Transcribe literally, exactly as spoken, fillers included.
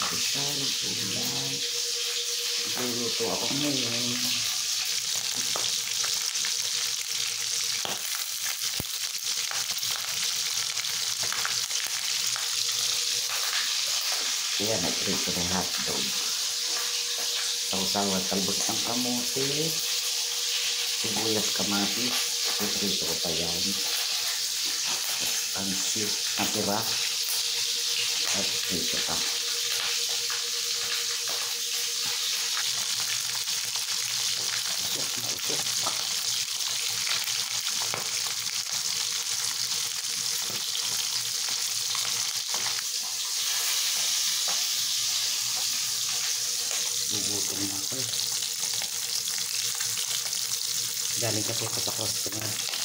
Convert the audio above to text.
Isang ulam. Luluto ako ngayon. Kaya nag-prito ng hotdog. Sausawan, talbos ng kamote, sibuyas, kamatis. Iprito ko pa yan. Pansit na tira. At prito pa. Gugutom na ako eh. Galing kasi ako sa customer.